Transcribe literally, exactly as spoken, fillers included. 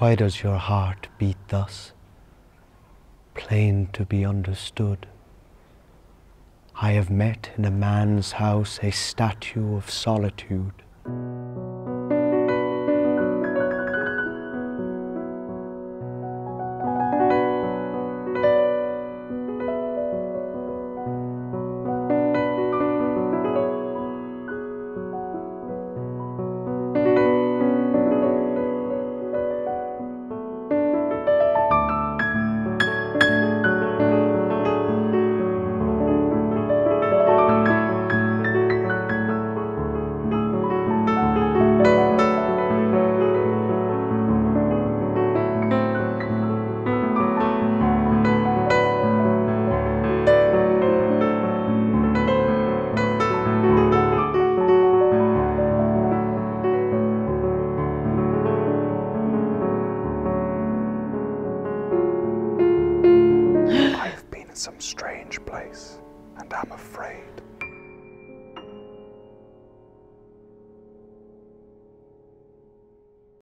Why does your heart beat thus, plain to be understood? I have met in a man's house a statue of solitude. Some strange place, and I'm afraid.